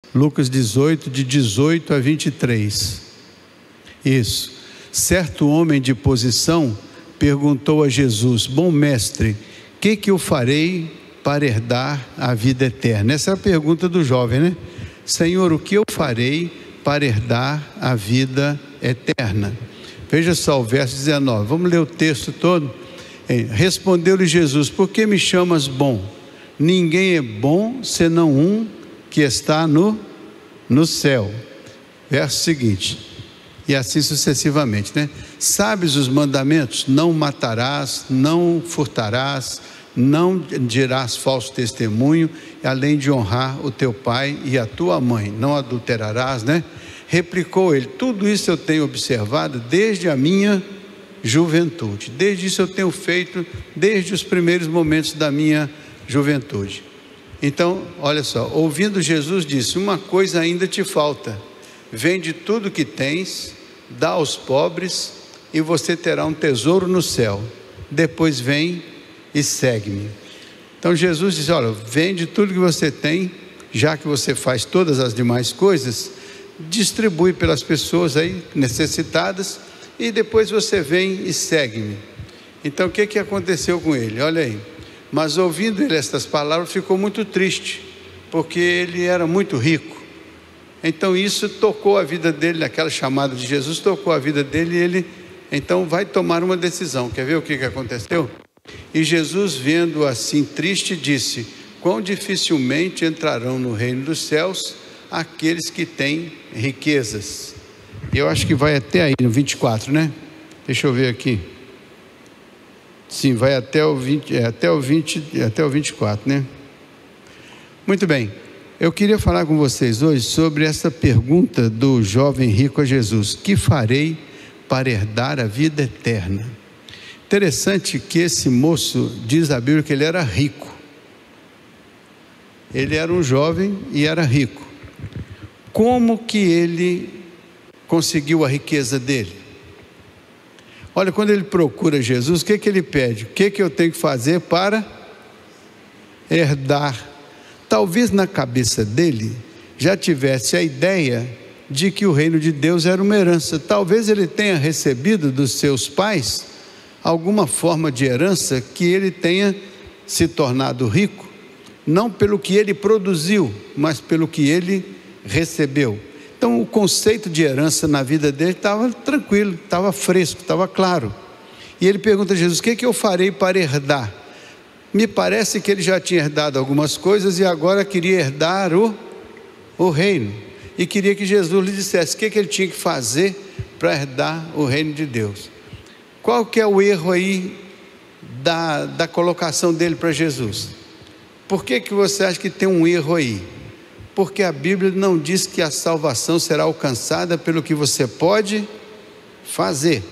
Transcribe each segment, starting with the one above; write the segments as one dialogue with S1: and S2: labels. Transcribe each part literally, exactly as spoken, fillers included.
S1: Lucas dezoito, de dezoito a vinte e três. Isso. Certo homem de posição perguntou a Jesus: bom mestre, que que eu farei para herdar a vida eterna? Essa é a pergunta do jovem, né? Senhor, o que eu farei para herdar a vida eterna? Veja só o verso dezenove, vamos ler o texto todo. Respondeu-lhe Jesus: por que me chamas bom? Ninguém é bom senão um que está no, no céu. Verso seguinte, e assim sucessivamente, né? Sabes os mandamentos? Não matarás, não furtarás, não dirás falso testemunho, além de honrar o teu pai e a tua mãe, não adulterarás, né? Replicou ele: tudo isso eu tenho observado desde a minha juventude, desde isso eu tenho feito desde os primeiros momentos da minha juventude. Então, olha só, ouvindo Jesus disse: uma coisa ainda te falta, vende tudo que tens, dá aos pobres e você terá um tesouro no céu, depois vem e segue-me. Então Jesus diz: olha, vende tudo que você tem, já que você faz todas as demais coisas, distribui pelas pessoas aí necessitadas e depois você vem e segue-me. Então o que que aconteceu com ele? Olha aí, mas ouvindo ele estas palavras ficou muito triste, porque ele era muito rico. Então isso tocou a vida dele, aquela chamada de Jesus tocou a vida dele, e ele então vai tomar uma decisão. Quer ver o que que aconteceu? E Jesus, vendo assim triste, disse: quão dificilmente entrarão no reino dos céus aqueles que têm riquezas. Eu acho que vai até aí no vinte e quatro, né? Deixa eu ver aqui. Sim, vai até o vinte, é, até o vinte, até o vinte e quatro, né? Muito bem. Eu queria falar com vocês hoje sobre essa pergunta do jovem rico a Jesus: que farei para herdar a vida eterna? Interessante que esse moço, diz a Bíblia que ele era rico. Ele era um jovem e era rico. Como que ele conseguiu a riqueza dele? Olha, quando ele procura Jesus, o que que ele pede? O que que eu tenho que fazer para herdar? Talvez na cabeça dele já tivesse a ideia de que o reino de Deus era uma herança. Talvez ele tenha recebido dos seus pais alguma forma de herança, que ele tenha se tornado rico, não pelo que ele produziu, mas pelo que ele recebeu. Então o conceito de herança na vida dele estava tranquilo, estava fresco, estava claro. E ele pergunta a Jesus: o que que eu farei para herdar? Me parece que ele já tinha herdado algumas coisas e agora queria herdar o, o reino. E queria que Jesus lhe dissesse o que que ele tinha que fazer para herdar o reino de Deus. Qual que é o erro aí da, da colocação dele para Jesus? Por que que você acha que tem um erro aí? Porque a Bíblia não diz que a salvação será alcançada pelo que você pode fazer.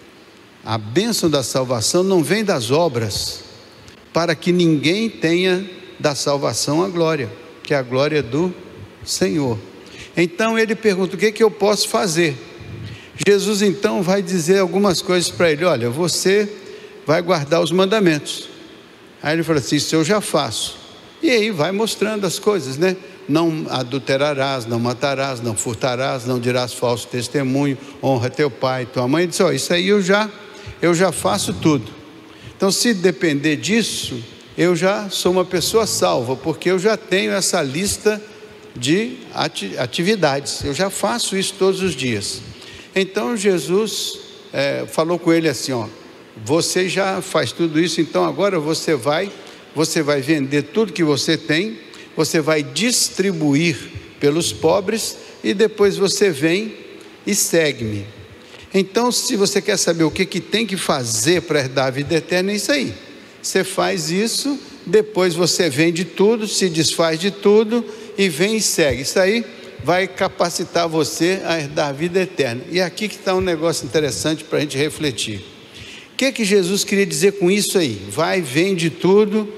S1: A bênção da salvação não vem das obras, para que ninguém tenha da salvação a glória, que é a glória do Senhor. Então ele pergunta: o que que eu posso fazer? Jesus então vai dizer algumas coisas para ele: olha, você vai guardar os mandamentos. Aí ele fala assim: isso eu já faço. E aí vai mostrando as coisas, né? Não adulterarás, não matarás, não furtarás, não dirás falso testemunho, honra teu pai e tua mãe. Ele diz: ó, isso aí eu já, eu já faço tudo. Então, se depender disso, eu já sou uma pessoa salva, porque eu já tenho essa lista de atividades, eu já faço isso todos os dias. Então Jesus é, falou com ele assim: ó, você já faz tudo isso, então agora você vai, você vai vender tudo que você tem, você vai distribuir pelos pobres e depois você vem e segue-me. Então, se você quer saber o que, que tem que fazer para herdar a vida eterna, é isso aí. Você faz isso, depois você vende tudo, se desfaz de tudo e vem e segue. Isso aí vai capacitar você a herdar a vida eterna. E aqui que está um negócio interessante para a gente refletir. O que que Jesus queria dizer com isso aí? Vai, vende tudo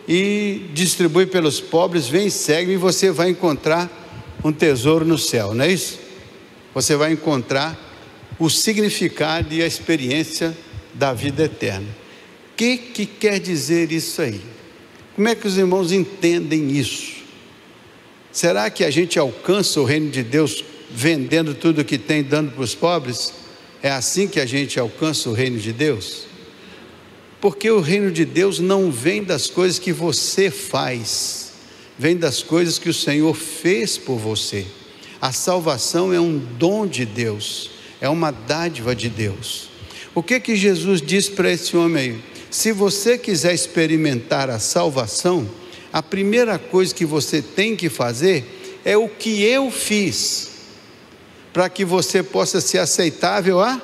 S1: e distribui pelos pobres, vem e segue, e você vai encontrar um tesouro no céu, não é isso? Você vai encontrar o significado e a experiência da vida eterna. O que que quer dizer isso aí? Como é que os irmãos entendem isso? Será que a gente alcança o reino de Deus vendendo tudo que tem, dando para os pobres? É assim que a gente alcança o reino de Deus? Porque o reino de Deus não vem das coisas que você faz, vem das coisas que o Senhor fez por você. A salvação é um dom de Deus, é uma dádiva de Deus. O que que Jesus disse para esse homem aí? Se você quiser experimentar a salvação, a primeira coisa que você tem que fazer é o que eu fiz, para que você possa ser aceitável a,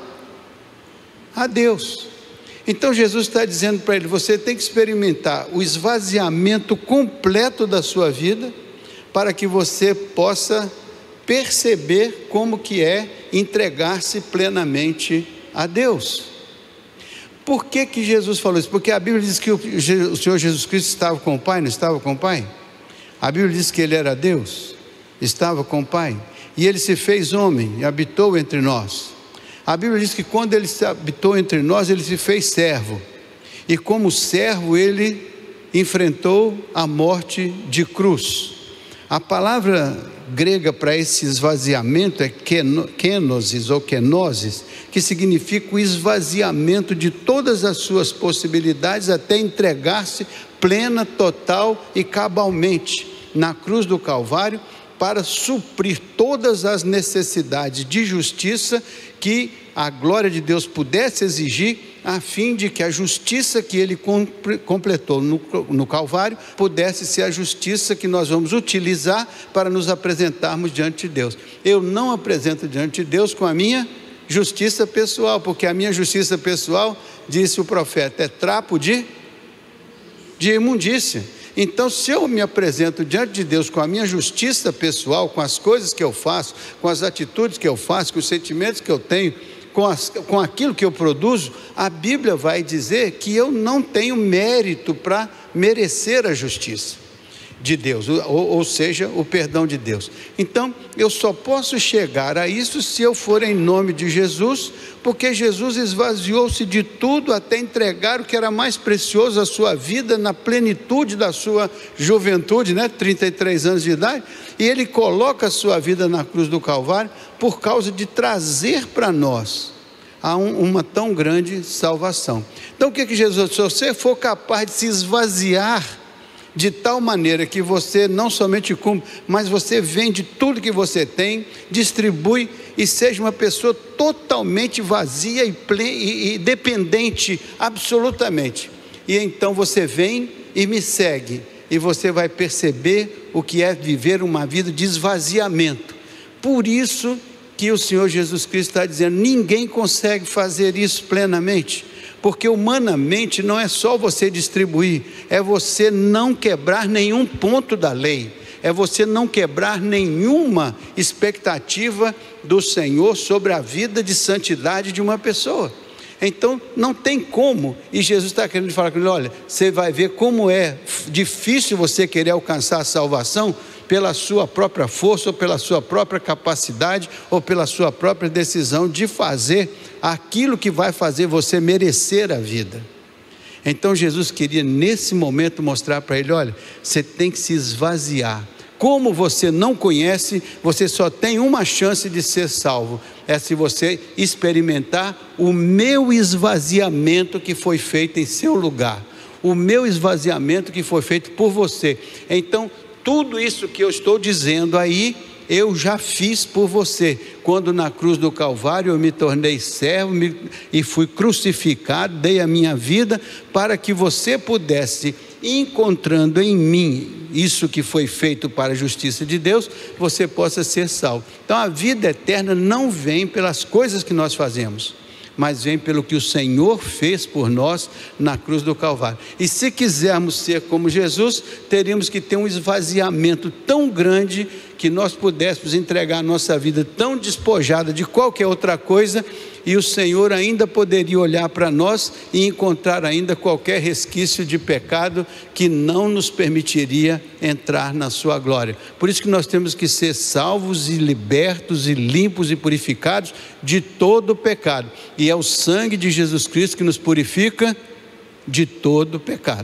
S1: a Deus. Então Jesus está dizendo para ele, você tem que experimentar o esvaziamento completo da sua vida, para que você possa perceber como que é entregar-se plenamente a Deus. Por que que Jesus falou isso? Porque a Bíblia diz que o Senhor Jesus Cristo estava com o Pai, não estava com o Pai? A Bíblia diz que Ele era Deus, estava com o Pai, e Ele se fez homem e habitou entre nós. A Bíblia diz que quando Ele habitou entre nós, Ele se fez servo, e como servo Ele enfrentou a morte de cruz. A palavra grega para esse esvaziamento é kenosis ou kenosis, que significa o esvaziamento de todas as suas possibilidades até entregar-se plena, total e cabalmente na cruz do Calvário, para suprir todas as necessidades de justiça que a glória de Deus pudesse exigir, a fim de que a justiça que Ele completou no, no Calvário pudesse ser a justiça que nós vamos utilizar para nos apresentarmos diante de Deus. Eu não apresento diante de Deus com a minha justiça pessoal, porque a minha justiça pessoal, disse o profeta, é trapo de, de imundícia. Então, se eu me apresento diante de Deus com a minha justiça pessoal, com as coisas que eu faço, com as atitudes que eu faço, com os sentimentos que eu tenho, com, as, com aquilo que eu produzo, a Bíblia vai dizer que eu não tenho mérito para merecer a justiça de Deus, ou, ou seja, o perdão de Deus. Então, eu só posso chegar a isso se eu for em nome de Jesus, porque Jesus esvaziou-se de tudo até entregar o que era mais precioso, a sua vida na plenitude da sua juventude, né? trinta e três anos de idade, e Ele coloca a sua vida na cruz do Calvário por causa de trazer para nós a um, uma tão grande salvação. Então o que que Jesus, se você for capaz de se esvaziar de tal maneira que você não somente cumpre, mas você vende tudo que você tem, distribui e seja uma pessoa totalmente vazia e, ple, e, e dependente absolutamente. E então você vem e me segue, e você vai perceber o que é viver uma vida de esvaziamento. Por isso que o Senhor Jesus Cristo está dizendo, ninguém consegue fazer isso plenamente. Porque humanamente não é só você distribuir, é você não quebrar nenhum ponto da lei, é você não quebrar nenhuma expectativa do Senhor sobre a vida de santidade de uma pessoa. Então não tem como, e Jesus está querendo falar com ele, olha, você vai ver como é difícil você querer alcançar a salvação pela sua própria força, ou pela sua própria capacidade, ou pela sua própria decisão de fazer aquilo que vai fazer você merecer a vida. Então Jesus queria nesse momento mostrar para ele, olha, você tem que se esvaziar. Como você não conhece, você só tem uma chance de ser salvo, é se você experimentar o meu esvaziamento que foi feito em seu lugar, o meu esvaziamento que foi feito por você. Então tudo isso que eu estou dizendo aí, eu já fiz por você, quando na cruz do Calvário eu me tornei servo me, e fui crucificado, dei a minha vida para que você pudesse, encontrando em mim isso que foi feito para a justiça de Deus, você possa ser salvo. Então a vida eterna não vem pelas coisas que nós fazemos, mas vem pelo que o Senhor fez por nós na cruz do Calvário. E se quisermos ser como Jesus, teríamos que ter um esvaziamento tão grande, que nós pudéssemos entregar a nossa vida tão despojada de qualquer outra coisa, e o Senhor ainda poderia olhar para nós e encontrar ainda qualquer resquício de pecado que não nos permitiria entrar na sua glória. Por isso que nós temos que ser salvos e libertos e limpos e purificados de todo o pecado, e é o sangue de Jesus Cristo que nos purifica de todo o pecado.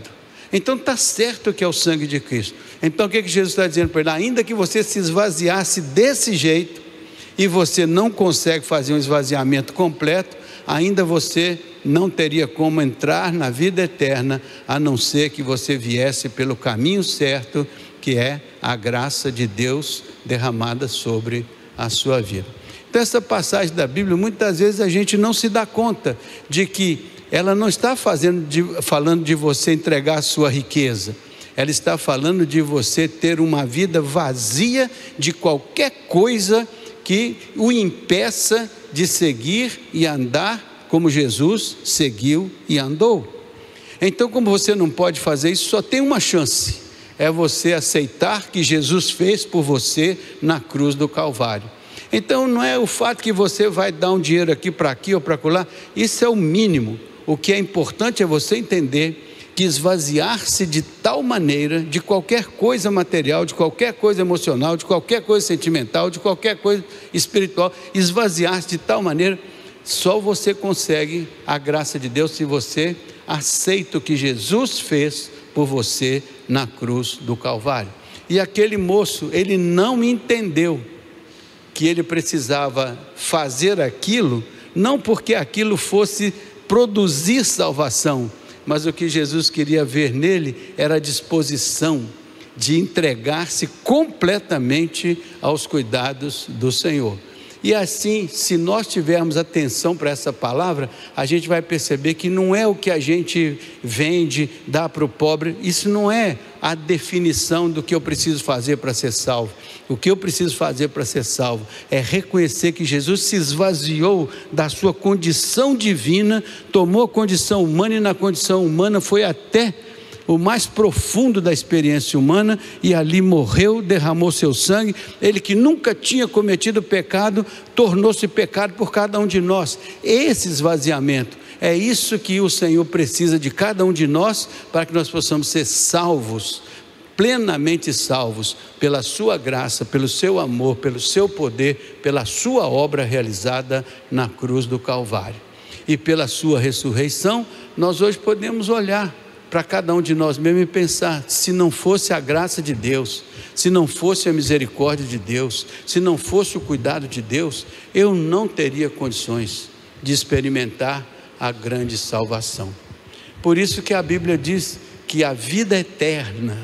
S1: Então está certo que é o sangue de Cristo. Então o que, que Jesus está dizendo para ele? Ainda que você se esvaziasse desse jeito, e você não consegue fazer um esvaziamento completo, ainda você não teria como entrar na vida eterna, a não ser que você viesse pelo caminho certo, que é a graça de Deus derramada sobre a sua vida. Então essa passagem da Bíblia, muitas vezes a gente não se dá conta de que ela não está fazendo de, falando de você entregar a sua riqueza, ela está falando de você ter uma vida vazia de qualquer coisa que o impeça de seguir e andar como Jesus seguiu e andou. Então, como você não pode fazer isso, só tem uma chance, é você aceitar que Jesus fez por você na cruz do Calvário. Então não é o fato que você vai dar um dinheiro aqui para aqui ou para acolá, isso é o mínimo. O que é importante é você entender que esvaziar-se de tal maneira de qualquer coisa material, de qualquer coisa emocional, de qualquer coisa sentimental, de qualquer coisa espiritual, esvaziar-se de tal maneira, só você consegue a graça de Deus se você aceita o que Jesus fez por você na cruz do Calvário. E aquele moço, ele não entendeu que ele precisava fazer aquilo, não porque aquilo fosse produzir salvação, mas o que Jesus queria ver nele era a disposição de entregar-se completamente aos cuidados do Senhor. E assim, se nós tivermos atenção para essa palavra, a gente vai perceber que não é o que a gente vende, dá para o pobre, isso não é a definição do que eu preciso fazer para ser salvo. O que eu preciso fazer para ser salvo é reconhecer que Jesus se esvaziou da sua condição divina, tomou a condição humana e na condição humana foi até o mais profundo da experiência humana, e ali morreu, derramou seu sangue. Ele que nunca tinha cometido pecado, tornou-se pecado por cada um de nós. Esse esvaziamento, é isso que o Senhor precisa de cada um de nós, para que nós possamos ser salvos, plenamente salvos, pela sua graça, pelo seu amor, pelo seu poder, pela sua obra realizada na cruz do Calvário. E pela sua ressurreição, nós hoje podemos olhar para cada um de nós mesmos e pensar, se não fosse a graça de Deus, se não fosse a misericórdia de Deus, se não fosse o cuidado de Deus, eu não teria condições de experimentar a grande salvação. Por isso que a Bíblia diz que a vida eterna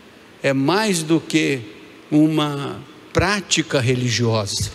S1: é mais do que uma prática religiosa.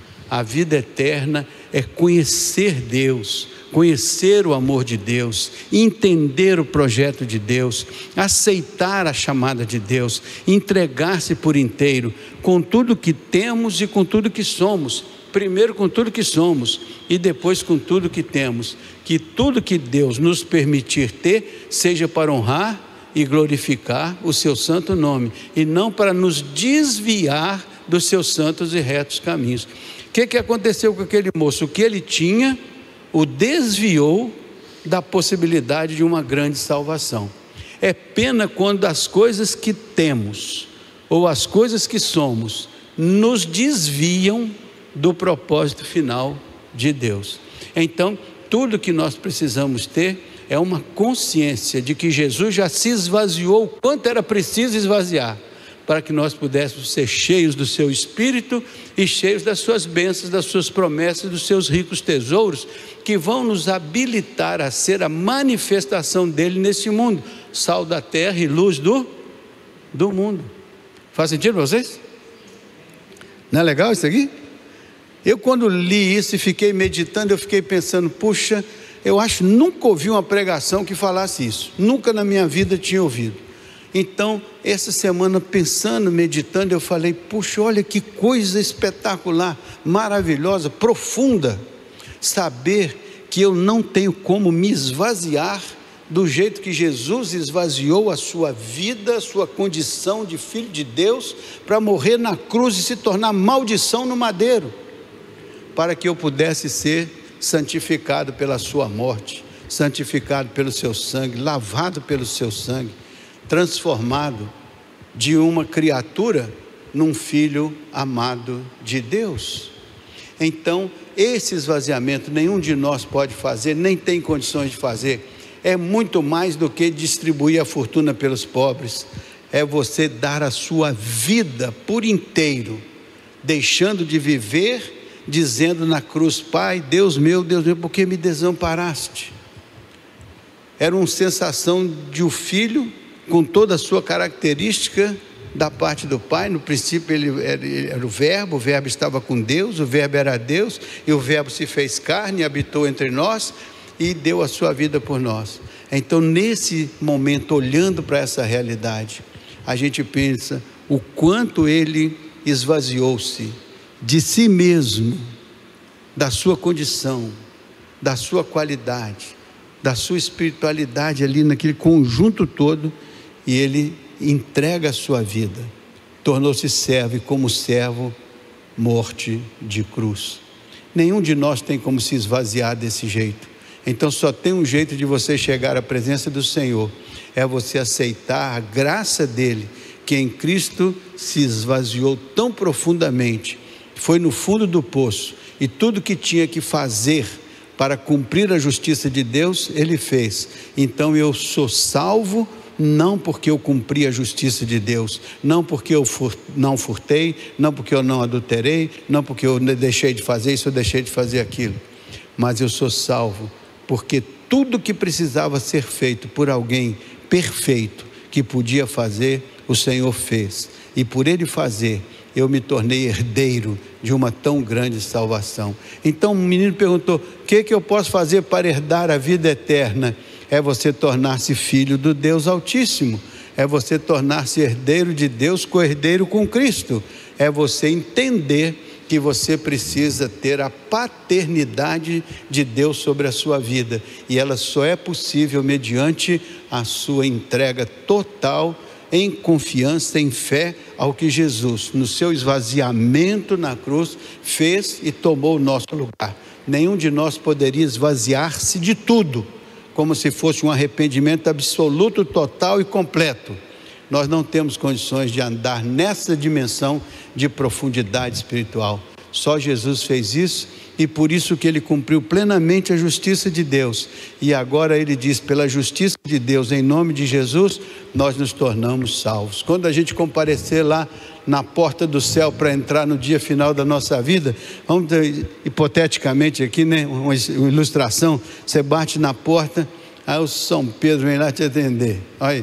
S1: A vida eterna é conhecer Deus, conhecer o amor de Deus, entender o projeto de Deus, aceitar a chamada de Deus, entregar-se por inteiro, com tudo que temos e com tudo que somos. Primeiro com tudo que somos e depois com tudo que temos. Que tudo que Deus nos permitir ter, seja para honrar e glorificar o seu santo nome, e não para nos desviar dos seus santos e retos caminhos. O que, que aconteceu com aquele moço? O que ele tinha o desviou da possibilidade de uma grande salvação. É pena quando as coisas que temos, ou as coisas que somos, nos desviam do propósito final de Deus. Então, tudo que nós precisamos ter é uma consciência de que Jesus já se esvaziou o quanto era preciso esvaziar, para que nós pudéssemos ser cheios do seu Espírito e cheios das suas bênçãos, das suas promessas, dos seus ricos tesouros, que vão nos habilitar a ser a manifestação dele nesse mundo, sal da terra e luz do, do mundo. Faz sentido para vocês? Não é legal isso aqui? Eu quando li isso e fiquei meditando, eu fiquei pensando, puxa, eu acho, nunca ouvi uma pregação que falasse isso, nunca na minha vida tinha ouvido. Então, essa semana pensando, meditando, eu falei, puxa, olha que coisa espetacular, maravilhosa, profunda, saber que eu não tenho como me esvaziar do jeito que Jesus esvaziou a sua vida, a sua condição de filho de Deus, para morrer na cruz e se tornar maldição no madeiro, para que eu pudesse ser santificado pela sua morte, santificado pelo seu sangue, lavado pelo seu sangue, transformado de uma criatura num filho amado de Deus. Então, esse esvaziamento nenhum de nós pode fazer, nem tem condições de fazer, é muito mais do que distribuir a fortuna pelos pobres, é você dar a sua vida por inteiro, deixando de viver, dizendo na cruz: Pai, Deus meu, Deus meu, por que me desamparaste? Era uma sensação de um filho com toda a sua característica da parte do Pai. No princípio ele era, ele era o verbo, o verbo estava com Deus, o verbo era Deus, e o verbo se fez carne e habitou entre nós e deu a sua vida por nós. Então, nesse momento, olhando para essa realidade, a gente pensa o quanto ele esvaziou-se de si mesmo, da sua condição, da sua qualidade, da sua espiritualidade ali naquele conjunto todo, e ele entrega a sua vida, tornou-se servo, e como servo, morte de cruz. Nenhum de nós tem como se esvaziar desse jeito. Então só tem um jeito de você chegar à presença do Senhor, é você aceitar a graça dele, que em Cristo se esvaziou tão profundamente, foi no fundo do poço, e tudo que tinha que fazer para cumprir a justiça de Deus, ele fez. Então eu sou salvo, não porque eu cumpri a justiça de Deus, não porque eu fur, não furtei, não porque eu não adulterei, não porque eu deixei de fazer isso, eu deixei de fazer aquilo, mas eu sou salvo, porque tudo que precisava ser feito por alguém perfeito, que podia fazer, o Senhor fez, e por ele fazer, eu me tornei herdeiro de uma tão grande salvação. Então o menino perguntou: o que, que eu posso fazer para herdar a vida eterna? É você tornar-se filho do Deus Altíssimo, é você tornar-se herdeiro de Deus, co-herdeiro com Cristo, é você entender que você precisa ter a paternidade de Deus sobre a sua vida, e ela só é possível mediante a sua entrega total, em confiança, em fé, ao que Jesus, no seu esvaziamento na cruz, fez e tomou o nosso lugar. Nenhum de nós poderia esvaziar-se de tudo, como se fosse um arrependimento absoluto, total e completo. Nós não temos condições de andar nessa dimensão de profundidade espiritual. Só Jesus fez isso, e por isso que ele cumpriu plenamente a justiça de Deus. E agora ele diz: pela justiça de Deus, em nome de Jesus, nós nos tornamos salvos. Quando a gente comparecer lá na porta do céu para entrar no dia final da nossa vida, vamos ter, hipoteticamente aqui, né, uma ilustração, você bate na porta, aí o São Pedro vem lá te atender. Olha aí,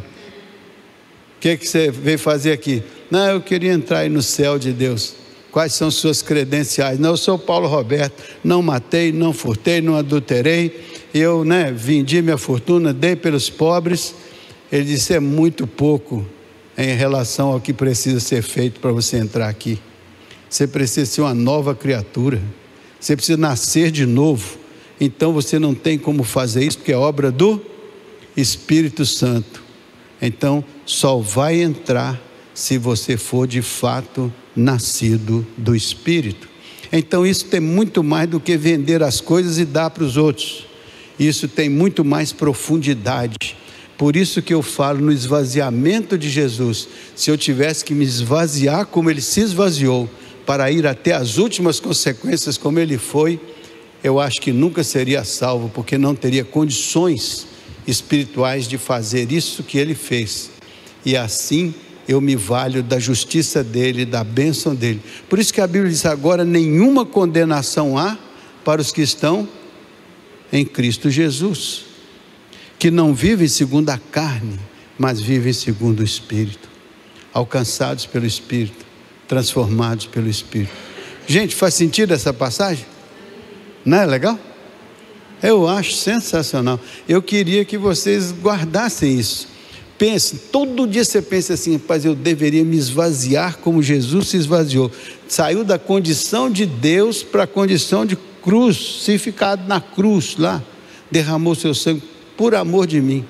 S1: o que, que você veio fazer aqui? Não, eu queria entrar aí no céu de Deus. Quais são suas credenciais? Não, eu sou Paulo Roberto, não matei, não furtei, não adulterei, eu né, vendi minha fortuna, dei pelos pobres. Ele disse: é muito pouco em relação ao que precisa ser feito para você entrar aqui. Você precisa ser uma nova criatura, você precisa nascer de novo. Então você não tem como fazer isso, porque é obra do Espírito Santo. Então só vai entrar se você for de fato nascido do Espírito. Então isso tem muito mais do que vender as coisas e dar para os outros. Isso tem muito mais profundidade. Por isso que eu falo no esvaziamento de Jesus. Se eu tivesse que me esvaziar como ele se esvaziou, para ir até as últimas consequências como ele foi, eu acho que nunca seria salvo, porque não teria condições espirituais de fazer isso que ele fez. E assim eu me valho da justiça dele, da bênção dele. Por isso que a Bíblia diz: agora nenhuma condenação há para os que estão em Cristo Jesus, que não vivem segundo a carne, mas vivem segundo o Espírito, alcançados pelo Espírito, transformados pelo Espírito. Gente, faz sentido essa passagem? Não é legal? Eu acho sensacional. Eu queria que vocês guardassem isso. Pense, todo dia você pensa assim: rapaz, eu deveria me esvaziar como Jesus se esvaziou. Saiu da condição de Deus para a condição de crucificado na cruz lá, derramou seu sangue por amor de mim.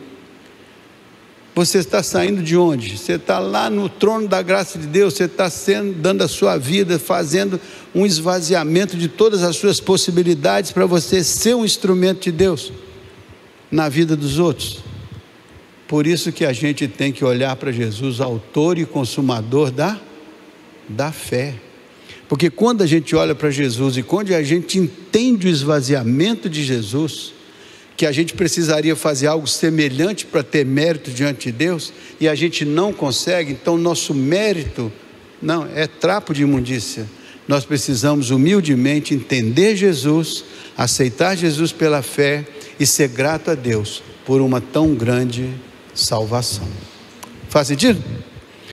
S1: Você está saindo de onde? Você está lá no trono da graça de Deus, você está sendo, dando a sua vida, fazendo um esvaziamento de todas as suas possibilidades para você ser um instrumento de Deus na vida dos outros. Por isso que a gente tem que olhar para Jesus, autor e consumador da, da fé. Porque quando a gente olha para Jesus e quando a gente entende o esvaziamento de Jesus, que a gente precisaria fazer algo semelhante para ter mérito diante de Deus, e a gente não consegue, então nosso mérito não é trapo de imundícia. Nós precisamos humildemente entender Jesus, aceitar Jesus pela fé e ser grato a Deus por uma tão grande salvação. Faz sentido?